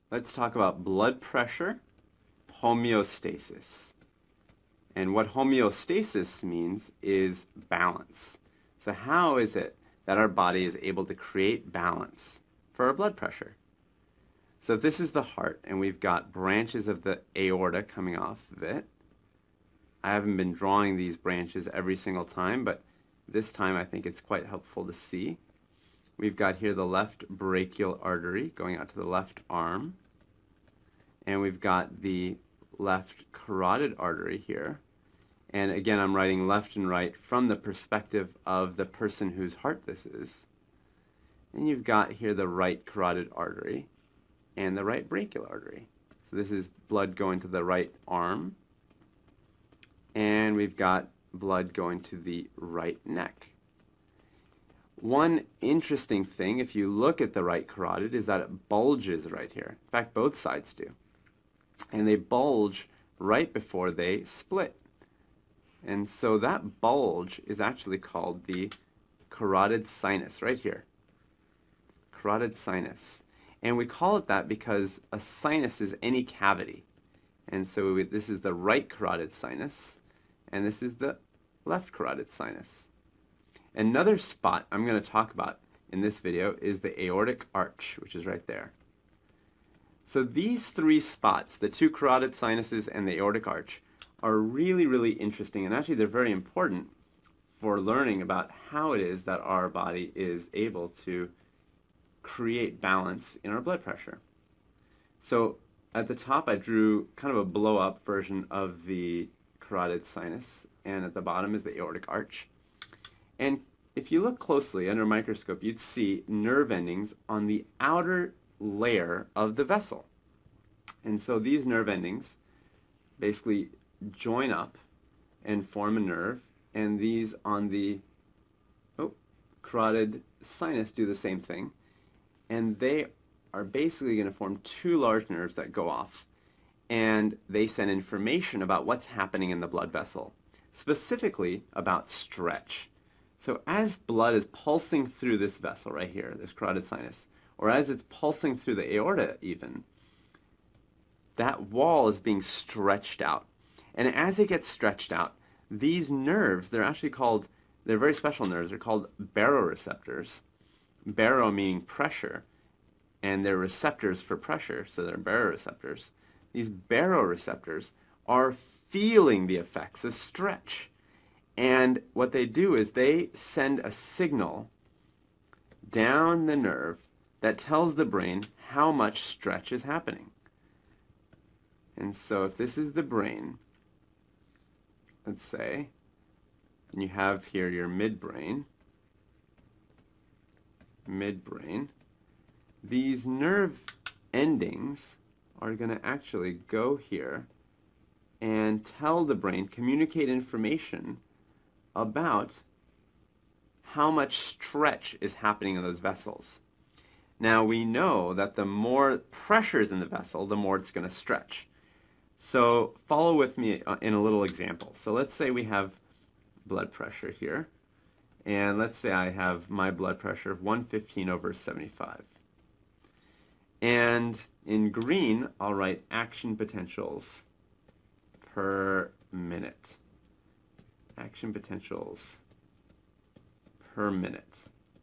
let's talk about blood pressure, homeostasis. And what homeostasis means is balance. So how is it that our body is able to create balance for our blood pressure? So if this is the heart, and we've got branches of the aorta coming off of it. I haven't been drawing these branches every single time, but this time I think it's quite helpful to see. We've got here the left brachial artery going out to the left arm. And we've got the left carotid artery here. And again, I'm writing left and right from the perspective of the person whose heart this is. And you've got here the right carotid artery and the right brachial artery. So this is blood going to the right arm. And we've got blood going to the right neck. One interesting thing, if you look at the right carotid, is that it bulges right here. In fact, both sides do. And they bulge right before they split. And so that bulge is actually called the carotid sinus, right here. Carotid sinus. And we call it that because a sinus is any cavity. And so this is the right carotid sinus, and this is the left carotid sinus. Another spot I'm going to talk about in this video is the aortic arch, which is right there. So these three spots, the two carotid sinuses and the aortic arch, are really, really interesting, and actually they're very important for learning about how it is that our body is able to create balance in our blood pressure. So at the top I drew kind of a blow-up version of the carotid sinus, and at the bottom is the aortic arch. And if you look closely under a microscope, you'd see nerve endings on the outer layer of the vessel. And so these nerve endings basically join up and form a nerve, and these on the carotid sinus do the same thing, and they are basically going to form two large nerves that go off, and they send information about what's happening in the blood vessel, specifically about stretch. So as blood is pulsing through this vessel right here, this carotid sinus, or as it's pulsing through the aorta even, that wall is being stretched out. And as it gets stretched out, these nerves, they're very special nerves. They're called baroreceptors. Baro meaning pressure, and they're receptors for pressure, so they're baroreceptors. These baroreceptors are feeling the effects of stretch. And what they do is they send a signal down the nerve that tells the brain how much stretch is happening. And so if this is the brain, let's say, and you have here your midbrain, these nerve endings are going to actually go here and tell the brain, communicate information about how much stretch is happening in those vessels. Now we know that the more pressure is in the vessel, the more it's going to stretch. So follow with me in a little example. So let's say we have blood pressure here, and let's say I have my blood pressure of 115/75. And in green, I'll write action potentials per minute. Action potentials per minute.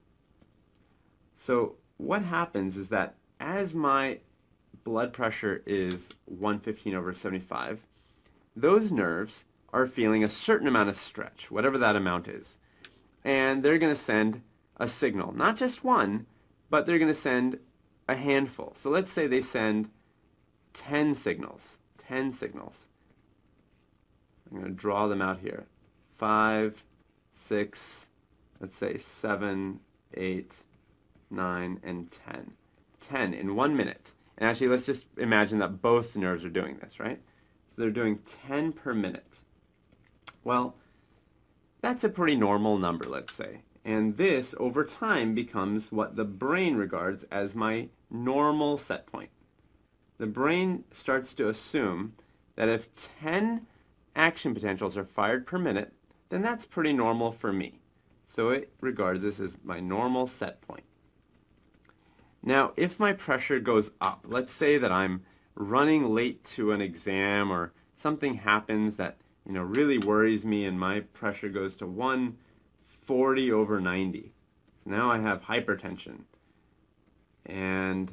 So what happens is that as my blood pressure is 115/75, those nerves are feeling a certain amount of stretch, whatever that amount is. And they're going to send a signal, not just one, but they're going to send a handful. So let's say they send 10 signals. 10 signals. I'm going to draw them out here. 5, 6, let's say 7, 8, 9, and 10. 10 in 1 minute. And actually, let's just imagine that both nerves are doing this, right? So they're doing 10 per minute. Well, that's a pretty normal number, let's say. And this, over time, becomes what the brain regards as my normal set point. The brain starts to assume that if 10 action potentials are fired per minute, then that's pretty normal for me. So it regards this as my normal set point. Now, if my pressure goes up, let's say that I'm running late to an exam or something happens that really worries me and my pressure goes to 140/90. Now I have hypertension. And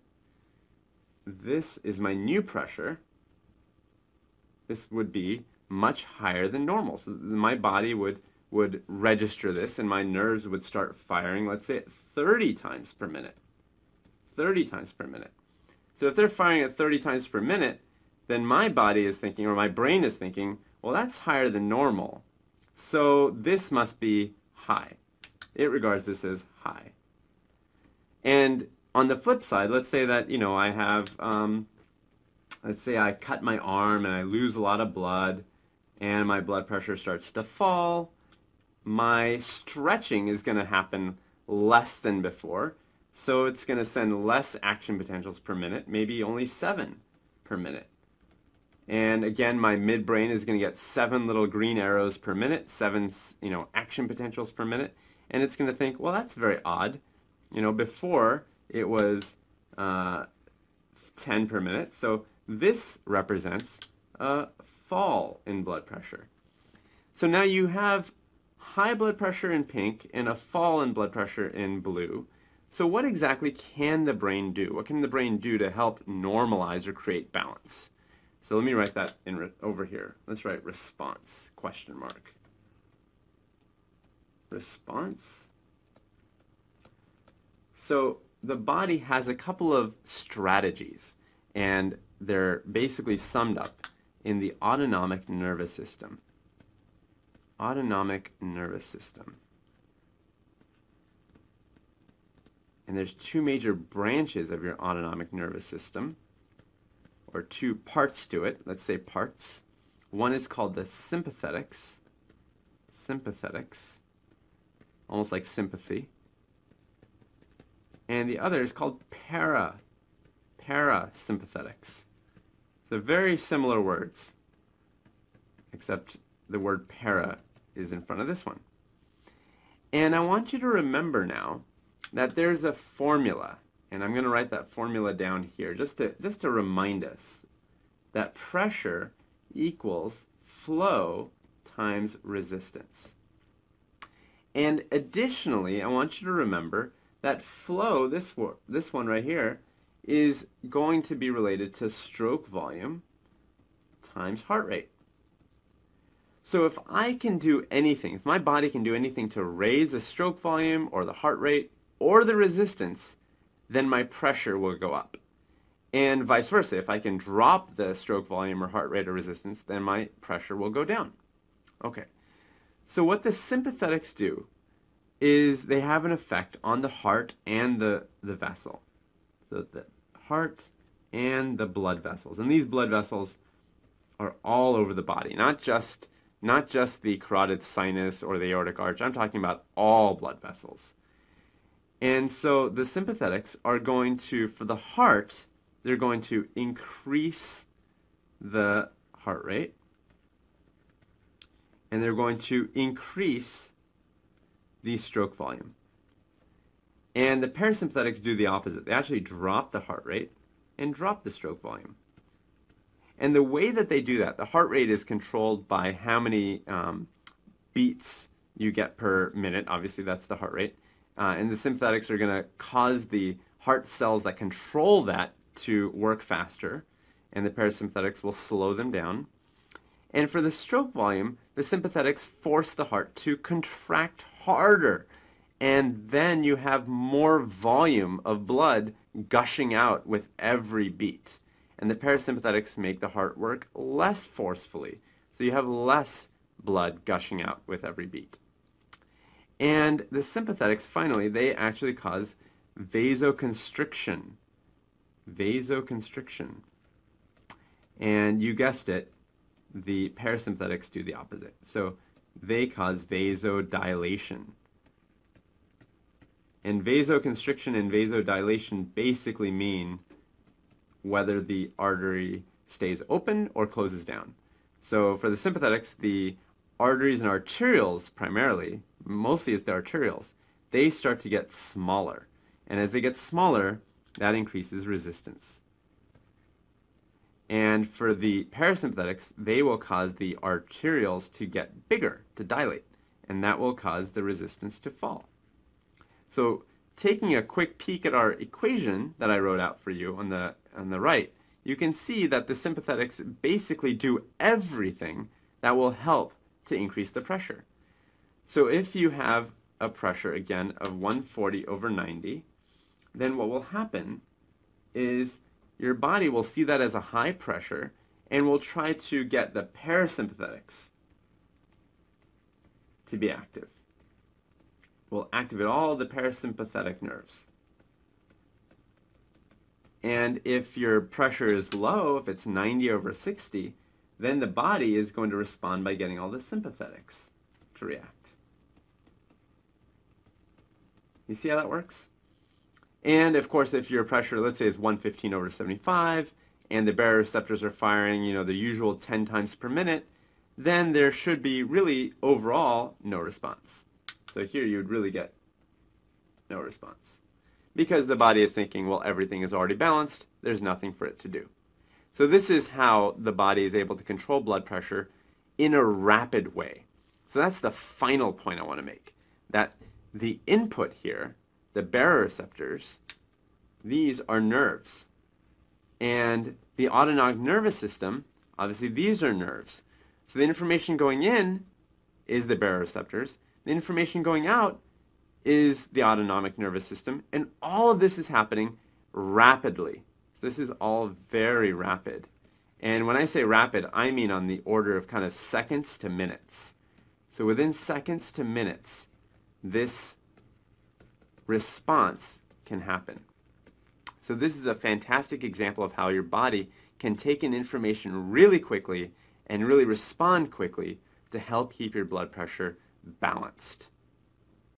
this is my new pressure. This would be much higher than normal. So my body would register this and my nerves would start firing, let's say at 30 times per minute. 30 times per minute. So if they're firing at 30 times per minute, then my body is thinking, or my brain is thinking, well, that's higher than normal. So this must be high. It regards this as high. And on the flip side, let's say that, I have, let's say I cut my arm and I lose a lot of blood and my blood pressure starts to fall. My stretching is going to happen less than before. So it's going to send less action potentials per minute, maybe only 7 per minute. And again, my midbrain is going to get 7 little green arrows per minute, 7, action potentials per minute. And it's going to think, well, that's very odd. Before it was 10 per minute. So this represents a fall in blood pressure. So now you have high blood pressure in pink and a fall in blood pressure in blue. So what exactly can the brain do? What can the brain do to help normalize or create balance? So let me write that over here. Let's write response, question mark. Response. So the body has a couple of strategies, and they're basically summed up in the autonomic nervous system. Autonomic nervous system. And there's 2 major branches of your autonomic nervous system, or 2 parts to it. Let's say parts. One is called the sympathetics. Sympathetics. Almost like sympathy. And the other is called parasympathetics. So very similar words, except the word para is in front of this one. And I want you to remember now that there's a formula, and I'm going to write that formula down here just to remind us that pressure equals flow times resistance. And additionally, I want you to remember that flow, this one right here, is going to be related to stroke volume times heart rate. So if I can do anything, if my body can do anything to raise the stroke volume or the heart rate or the resistance, then my pressure will go up. And vice versa, if I can drop the stroke volume or heart rate or resistance, then my pressure will go down. Okay, so what the sympathetics do is they have an effect on the heart and the vessel. So the heart and the blood vessels. And these blood vessels are all over the body, not just the carotid sinus or the aortic arch. I'm talking about all blood vessels. And so the sympathetics are going to, for the heart, they're going to increase the heart rate. And they're going to increase the stroke volume. And the parasympathetics do the opposite. They actually drop the heart rate and drop the stroke volume. And the way that they do that, the heart rate is controlled by how many beats you get per minute. Obviously, that's the heart rate. And the sympathetics are going to cause the heart cells that control that to work faster. And the parasympathetics will slow them down. And for the stroke volume, the sympathetics force the heart to contract harder. And then you have more volume of blood gushing out with every beat. And the parasympathetics make the heart work less forcefully. So you have less blood gushing out with every beat. And the sympathetics, finally, they actually cause vasoconstriction. Vasoconstriction. And you guessed it, the parasympathetics do the opposite. So they cause vasodilation. And vasoconstriction and vasodilation basically mean whether the artery stays open or closes down. So for the sympathetics, the arteries and arterioles primarily, mostly it's the arterioles, they start to get smaller. And as they get smaller, that increases resistance. And for the parasympathetics, they will cause the arterioles to get bigger, to dilate, and that will cause the resistance to fall. So taking a quick peek at our equation that I wrote out for you on the right, you can see that the sympathetics basically do everything that will help to increase the pressure. So if you have a pressure, again, of 140/90, then what will happen is your body will see that as a high pressure and will try to get the parasympathetics to be active. We'll activate all the parasympathetic nerves. And if your pressure is low, if it's 90/60, then the body is going to respond by getting all the sympathetics to react. You see how that works? And of course, if your pressure, let's say, is 115/75, and the baroreceptors are firing, the usual 10 times per minute, then there should be really overall no response. So here you would really get no response. Because the body is thinking, well, everything is already balanced, there's nothing for it to do. So this is how the body is able to control blood pressure in a rapid way. So that's the final point I want to make, that the input here, the baroreceptors, these are nerves. And the autonomic nervous system, obviously these are nerves. So the information going in is the baroreceptors. The information going out is the autonomic nervous system. And all of this is happening rapidly. This is all very rapid. And when I say rapid, I mean on the order of kind of seconds to minutes. So within seconds to minutes, this response can happen. So this is a fantastic example of how your body can take in information really quickly and really respond quickly to help keep your blood pressure balanced.